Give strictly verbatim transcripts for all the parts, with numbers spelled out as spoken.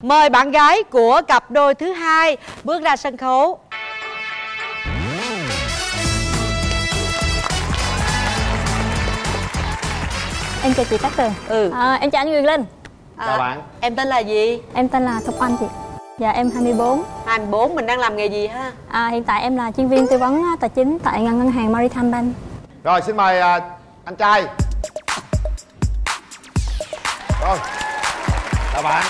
Mời bạn gái của cặp đôi thứ hai bước ra sân khấu. Em chào chị Cát Tường. Ừ. À, em chào anh Quyền Linh. À, chào bạn. Em tên là gì? Em tên là Thục Anh chị. Dạ em hai mươi bốn. hai mươi bốn. Mình đang làm nghề gì ha? À, hiện tại em là chuyên viên tư vấn tài chính tại ngân ngân hàng Maritime Bank. Rồi xin mời uh, anh trai. Rồi. Chào bạn.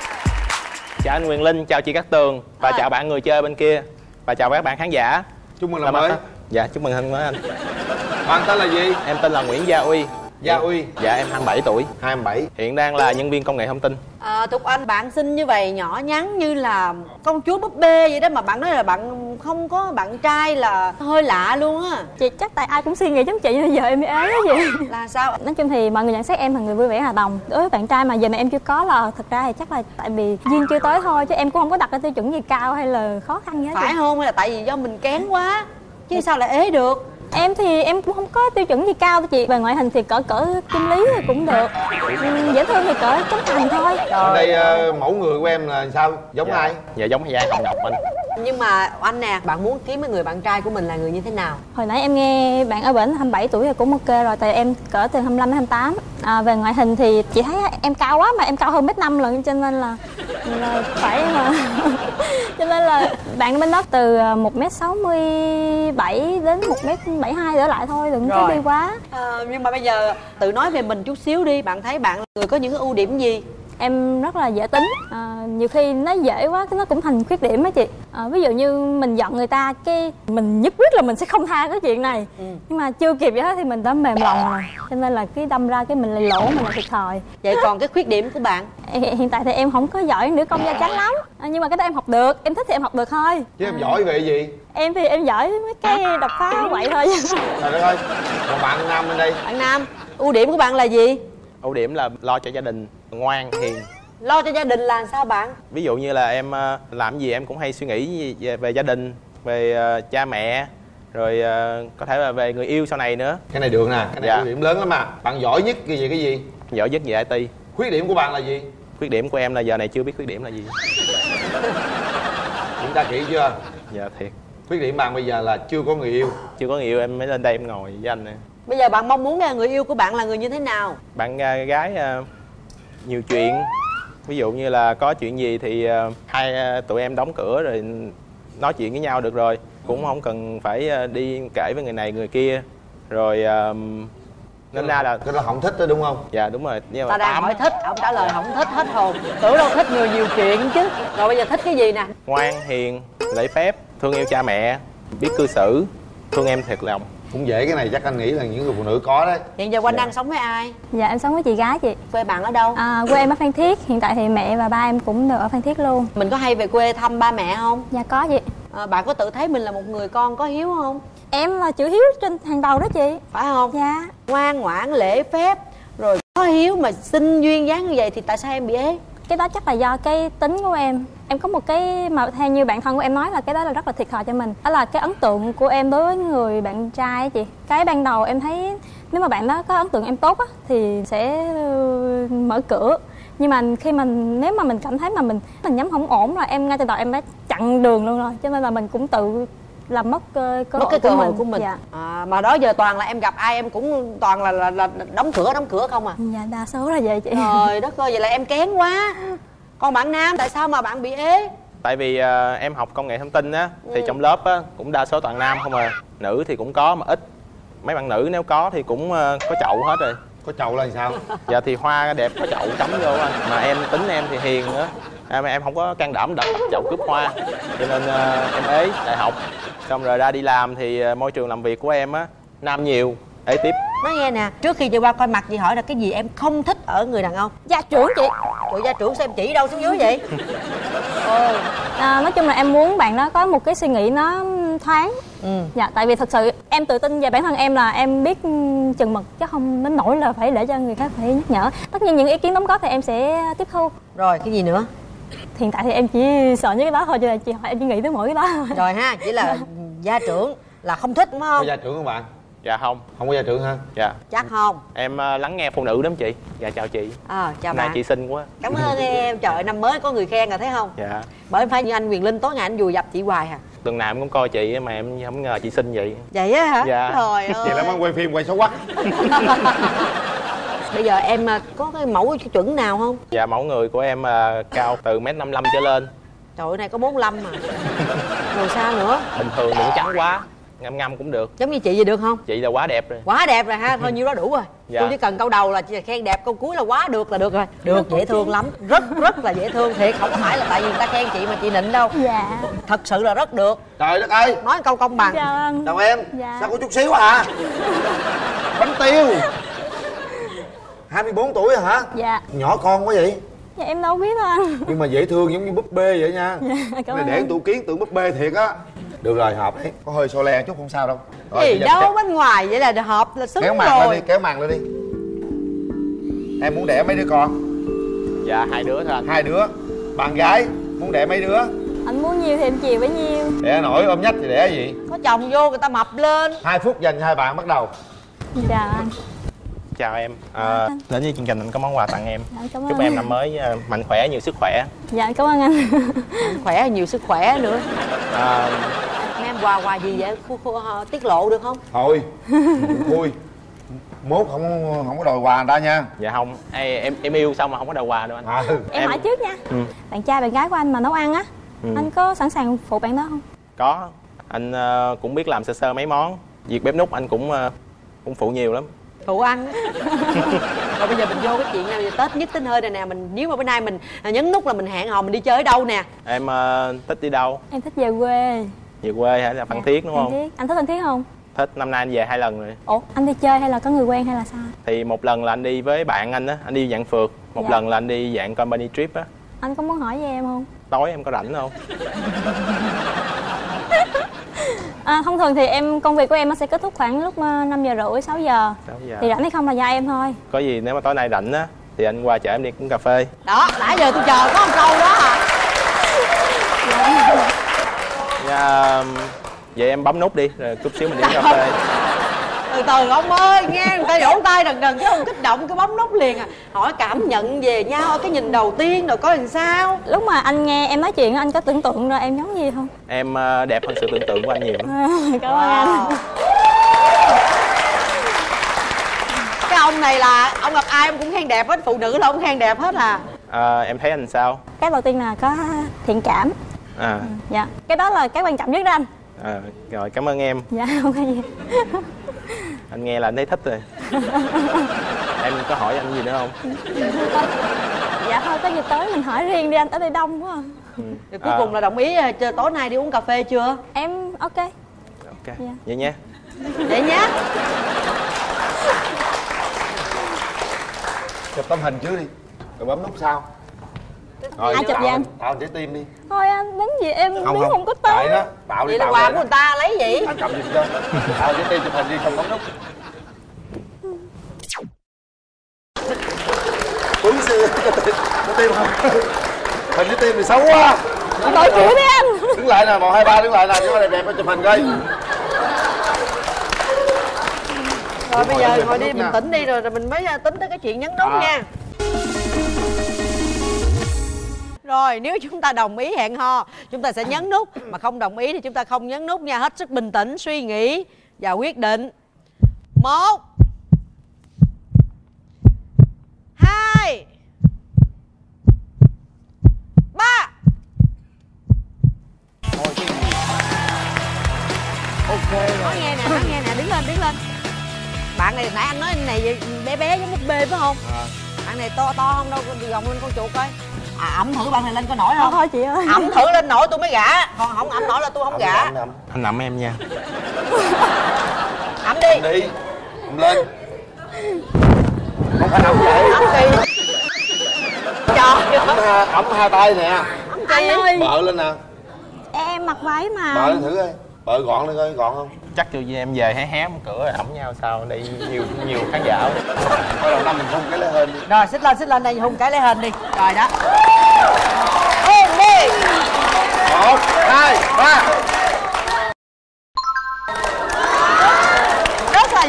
Chào anh Quyền Linh, chào chị Cát Tường và À. chào bạn người chơi bên kia và chào các bạn khán giả. Chúc mừng năm mới. Dạ chúc mừng năm mới anh. Bạn tên là gì? Em tên là Nguyễn Gia Uy. Gia Uy. Dạ em hai mươi bảy tuổi. hai mươi bảy. Hiện đang là nhân viên công nghệ thông tin. À, Thục Anh, bạn xinh như vậy, nhỏ nhắn như là công chúa búp bê vậy đó mà bạn nói là bạn không có bạn trai là hơi lạ luôn á. Chị chắc tại ai cũng suy nghĩ giống chị nhưng giờ em mới ế đó chị. Là sao? Nói chung thì mọi người nhận xét em là người vui vẻ hòa đồng. Đối với bạn trai mà giờ này em chưa có là thật ra thì chắc là tại vì duyên chưa tới thôi, chứ em cũng không có đặt ra tiêu chuẩn gì cao hay là khó khăn gì hết. Phải không? Hay là tại vì do mình kén quá chứ sao lại ế được? Em thì em cũng không có tiêu chuẩn gì cao đâu chị. Về ngoại hình thì cỡ cỡ Kim Lý thì cũng được. Ừ, dễ thương thì cỡ Trấn Thành thôi. Ở đây uh, mẫu người của em là sao? Giống Dạ. ai? Dạ giống Giang Hồng Ngọc anh. Nhưng mà anh nè, bạn muốn kiếm cái người bạn trai của mình là người như thế nào? Hồi nãy em nghe bạn ở bển hai mươi bảy tuổi thì cũng ok rồi. Tại em cỡ từ hai mươi lăm đến hai mươi tám. À, về ngoại hình thì chị thấy em cao quá mà em cao hơn mét năm lận, cho nên là, là phải mà cho nên là bạn bên đó từ một mét sáu mươi bảy đến một mét bảy mươi hai đỡ lại thôi, đừng có đi quá. À, nhưng mà bây giờ tự nói về mình chút xíu đi. Bạn thấy bạn là người có những cái ưu điểm gì? Em rất là dễ tính, à, nhiều khi nó dễ quá cái nó cũng thành khuyết điểm á chị. À, ví dụ như mình giận người ta cái mình nhất quyết là mình sẽ không tha cái chuyện này, ừ. nhưng mà chưa kịp vậy hết thì mình đã mềm lòng rồi, cho nên là cái đâm ra cái mình lại lỗ, mình lại thiệt thòi. Vậy còn cái khuyết điểm của bạn? Hiện tại thì em không có giỏi nữ công gia chánh lắm, à, nhưng mà cái đó em học được, em thích thì em học được thôi. Chứ em giỏi về gì? Em thì em giỏi mấy cái đập phá quậy thôi. Trời đất ơi. Còn bạn nam bên đây? Bạn nam, ưu điểm của bạn là gì? Ưu điểm là lo cho gia đình, ngoan, hiền. Lo cho gia đình là sao bạn? Ví dụ như là em làm gì em cũng hay suy nghĩ về, về gia đình, về uh, cha mẹ, rồi uh, có thể là về người yêu sau này nữa. Cái này được nè, cái này Dạ. ưu điểm lớn lắm mà. Bạn giỏi nhất cái gì cái gì? Giỏi nhất về i tê. Khuyết điểm của bạn là gì? Khuyết điểm của em là giờ này chưa biết khuyết điểm là gì. Kiểm tra kỹ chưa? Dạ thiệt. Khuyết điểm bạn bây giờ là chưa có người yêu. Chưa có người yêu em mới lên đây em ngồi với anh nè. Bây giờ bạn mong muốn là người yêu của bạn là người như thế nào? Bạn uh, gái uh, nhiều chuyện. Ví dụ như là có chuyện gì thì uh, hai uh, tụi em đóng cửa rồi nói chuyện với nhau được rồi. Cũng không cần phải uh, đi kể với người này người kia. Rồi uh, nên ra là cái đó không thích đó đúng không? dạ đúng rồi. Nhưng mà Ta đang tám hỏi thích, ông trả lời không thích hết hồn. Tưởng đâu thích người nhiều chuyện chứ. Rồi bây giờ thích cái gì nè? ngoan, hiền, lễ phép, thương yêu cha mẹ, biết cư xử, thương em thiệt lòng. Cũng dễ, cái này chắc anh nghĩ là những người phụ nữ có đấy. Hiện giờ Oanh Dạ. đang sống với ai? Dạ em sống với chị gái chị. Quê bạn ở đâu? À, quê em ở Phan Thiết, hiện tại thì mẹ và ba em cũng đều ở Phan Thiết luôn. Mình có hay về quê thăm ba mẹ không? Dạ có chị. À, bạn có tự thấy mình là một người con có hiếu không? Em là chữ hiếu trên hàng đầu đó chị. Phải không? Dạ. Ngoan ngoãn, lễ phép, rồi có hiếu mà xinh duyên dáng như vậy thì tại sao em bị ế? Cái đó chắc là do cái tính của em. Em có một cái mà theo như bạn thân của em nói là cái đó là rất là thiệt thòi cho mình. Đó là cái ấn tượng của em đối với người bạn trai á chị. Cái ban đầu em thấy nếu mà bạn đó có ấn tượng em tốt á thì sẽ mở cửa. Nhưng mà khi mình nếu mà mình cảm thấy mà mình mình nhắm không ổn là em ngay từ đầu em đã chặn đường luôn rồi. Cho nên là mình cũng tự làm mất cơ, cơ Mất hội cái cơ của hội mình. của mình. Dạ. À, mà đó giờ toàn là em gặp ai em cũng toàn là, là, là đóng cửa đóng cửa không à? Dạ đa số là vậy chị. Trời đất ơi, vậy là em kén quá. Còn bạn nam tại sao mà bạn bị ế? Tại vì uh, em học công nghệ thông tin á, thì Ừ. trong lớp á cũng đa số toàn nam không à. Nữ thì cũng có mà ít. Mấy bạn nữ nếu có thì cũng uh, có chậu hết rồi. Có chậu là sao? Dạ thì hoa đẹp có chậu cắm vô anh. Mà em tính em thì hiền nữa. Em, em không có can đảm đập chậu cướp hoa. Cho nên uh, em ế đại học. Xong rồi ra đi làm thì uh, môi trường làm việc của em á nam nhiều, ế tiếp. Nói nghe nè, trước khi chị qua coi mặt chị hỏi là cái gì em không thích ở người đàn ông? Gia trưởng chị. Tụi gia trưởng xem chỉ đâu xuống dưới vậy? Ồ. À, nói chung là em muốn bạn đó có một cái suy nghĩ nó thoáng. Ừ. Dạ, tại vì thật sự em tự tin về bản thân em là em biết chừng mực chứ không đến nỗi là phải để cho người khác phải nhắc nhở. Tất nhiên những ý kiến đóng góp thì em sẽ tiếp thu. Rồi cái gì nữa? Hiện tại thì em chỉ sợ những cái đó thôi, cho nên chị hỏi em chỉ nghĩ tới mỗi cái đó thôi. Rồi ha, chỉ là gia trưởng là không thích đúng không? Có gia trưởng không bạn? Dạ không. Không có gia trưởng hả? Dạ. Chắc không? Em uh, lắng nghe phụ nữ lắm chị. Dạ chào chị. À, chào Nay bạn. chị xinh quá. Cảm ơn em. Trời ơi, năm mới có người khen rồi thấy không? Dạ. Bởi phải như anh Quyền Linh tối ngày anh vùi dập chị hoài hả? Tuần nào em cũng coi chị mà em không ngờ chị xinh vậy. Vậy á hả? Dạ. Trời ơi. Vậy là mới quay phim quay xấu quắc. Bây giờ em có cái mẫu chuẩn nào không? Dạ mẫu người của em uh, cao từ mét năm mươi lăm trở lên. Trời ơi, này có bốn mươi lăm mà. Rồi sao nữa? Bình thường đừng trắng quá, ngâm ngâm cũng được. Giống như chị vậy được không? Chị là quá đẹp rồi. Quá đẹp rồi ha, thôi nhiêu đó đủ rồi. Dạ. Tôi chỉ cần câu đầu là chị khen đẹp, câu cuối là quá được là được rồi. Được, dễ thương lắm, rất rất là dễ thương thiệt, không có phải là tại vì người ta khen chị mà chị nịnh đâu. Dạ. Thật sự là rất được. Trời đất ơi. Nói câu công bằng. Chào anh. Chào em. Dạ. Sao có chút xíu à? Bánh tiêu. hai mươi bốn tuổi hả? Dạ. Nhỏ con quá vậy. Dạ em đâu biết đâu anh. Nhưng mà dễ thương giống như búp bê vậy nha. Dạ, cảm Này ơn để anh. tủ kiến tưởng búp bê thiệt á. Được rồi, hợp đấy. Có hơi xô le chút không sao đâu. Rồi, Gì bây giờ đâu kéo- bên ngoài vậy là hợp là xứng Kéo màn lên rồi. đi, kéo màn lên đi. Em muốn đẻ mấy đứa con? Dạ hai đứa thôi anh. Hai đứa. Bạn gái muốn đẻ mấy đứa? Anh muốn nhiều thì em chiều bấy nhiêu. Đẻ nổi ôm nhách thì đẻ gì? Có chồng vô người ta mập lên. Hai phút dành cho hai bạn bắt đầu. Chào anh. Chào em. À, đến với chương trình anh có món quà tặng em. Dạ, cảm ơn Chúc anh. em năm mới uh, mạnh khỏe, nhiều sức khỏe. Dạ cảm ơn anh. Khỏe nhiều sức khỏe nữa. À, Mấy em quà quà gì vậy? Khu, khu, uh, tiết lộ được không? Thôi. Thôi. Mốt không không có đòi quà người ta nha. dạ không. Ê, em em yêu xong mà không có đầu quà đâu anh. À, Em, Em- hỏi trước nha. Ừ. Bạn trai bạn gái của anh mà nấu ăn á, Ừ. anh có sẵn sàng phụ bạn đó không? Có. Anh ờ, cũng biết làm sơ sơ mấy món. Việc bếp núc anh cũng ờ, cũng phụ nhiều lắm. Phụ ăn á. Rồi bây giờ mình vô cái chuyện nào giờ Tết nhất tính hơi này nè, mình nếu mà bữa nay mình nhấn nút là mình hẹn hò mình đi chơi ở đâu nè? Em ờ, thích đi đâu? Em thích về quê. Về quê hay là Phan Thiết đúng Phan không? Thiết. Anh thích Phan Thiết không? Thích. Năm nay anh về hai lần rồi. Ủa, anh đi chơi hay là có người quen hay là sao? Thì một lần là anh đi với bạn anh á, anh đi dạng phượt. Một Dạ. lần là anh đi dạng company trip á. Anh có muốn hỏi về em không? Tối em có rảnh không? À, thông thường thì em công việc của em nó sẽ kết thúc khoảng lúc ờ, năm giờ rưỡi sáu giờ. sáu giờ. Thì rảnh hay không là do em thôi. Có gì nếu mà tối nay rảnh á thì anh qua chở em đi uống cà phê. Đó, nãy giờ tôi chờ có một câu đó à. Dạ, vậy em bấm nút đi rồi chút xíu mình đi uống cà phê. Từ từ ông ơi, nghe người ta vỗ tay đần đần chứ không kích động cái bấm nút liền à. Hỏi cảm nhận về nhau, cái nhìn đầu tiên rồi coi làm sao. Lúc mà anh nghe em nói chuyện á, anh có tưởng tượng ra em giống gì không? Em ờ, đẹp hơn sự tưởng tượng của anh nhiều. À, cảm ơn anh. Wow. Cái ông này là ông gặp ai ông cũng khen đẹp hết, phụ nữ là ông khen đẹp hết à. À, em thấy anh sao? Cái đầu tiên là có thiện cảm. À, Dạ, cái đó là cái quan trọng nhất đó anh. à rồi cảm ơn em. Dạ, không có gì. Anh nghe là anh thấy thích rồi. Em có hỏi anh gì nữa không? Dạ thôi, có gì tới mình hỏi riêng đi anh, ở đây đông quá à. Ừ. Rồi cuối À, cùng là đồng ý à, chơi tối nay đi uống cà phê chưa? Em ok. ok Dạ. vậy nha. Vậy nhá. chụp tấm hình trước đi. Rồi bấm nút sau. Rồi, Ai chụp tạo vậy anh? hình- Tạo hình trái tim đi. Thôi anh, đến gì em Không biết không. không có Tại tới. đó, tạo đi Vậy là tạo quà lên của người ta lấy vậy. Anh cầm giùm cho. Tạo hình trái tim chụp hình đi không bấm nút. Uống xưa trái tim không? Hình trái tim thì xấu quá. Đổi kiểu đi anh. Đứng lại nè, một hai ba đứng lại nè, cho đẹp đẹp chụp hình coi. Rồi bây Ngồi giờ đi, ngồi bấm đi nút bình nha. tĩnh đi rồi, rồi mình mới à, tính tới cái chuyện nhấn nút À. nha. Rồi nếu chúng ta đồng ý hẹn hò chúng ta sẽ nhấn nút, mà không đồng ý thì chúng ta không nhấn nút nha. Hết sức bình tĩnh suy nghĩ và quyết định. Một, hai, ba. Ok rồi. Nói nghe nè, nói nghe nè, đứng lên, đứng lên. Bạn này nãy anh nói anh này bé bé giống búp bê phải không? À. Bạn này to to không đâu, gồng lên con chuột coi. À, ẩm thử bạn này lên coi nổi Thôi không? thôi chị ơi. Ẩm thử lên nổi tôi mới gả, còn không ẩm nổi là tôi không gả. Ẩm, ẩm, Anh ẩm em nha. Ẩm đi. ẩm đi. Ẩm lên. Không phải ẩm vậy. Ẩm đi. Trời Ẩm, ơi. ha- ẩm hai tay nè. Ẩm Anh chi? ơi, Bợ lên nè. em mặc váy mà. Bợ lên thử coi. Bợ gọn lên coi, gọn không? Chắc kêu em về hé hé một cửa rồi ẩm nhau sao đây nhiều nhiều khán giả. Coi đầu năm mình không cái lấy hên đi. Rồi xích lên, xích lên đây hung cái lấy hình đi. Rồi đó. Hôn đi. Một, hai, ba. Rất là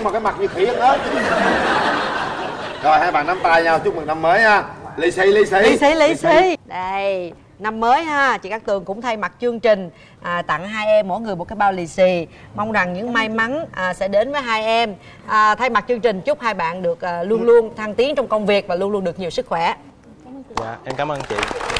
mà cái mặt như khỉ ăn ớt. Rồi hai bạn nắm tay nhau chúc mừng năm mới ha. Lì xì lì xì. Lì xì lì xì. Đây, năm mới ha, chị Cát Tường cũng thay mặt chương trình à, tặng hai em mỗi người một cái bao lì xì. Mong rằng những may mắn à, sẽ đến với hai em. À, thay mặt chương trình chúc hai bạn được à, luôn luôn thăng tiến trong công việc và luôn luôn được nhiều sức khỏe. Dạ em cảm ơn chị.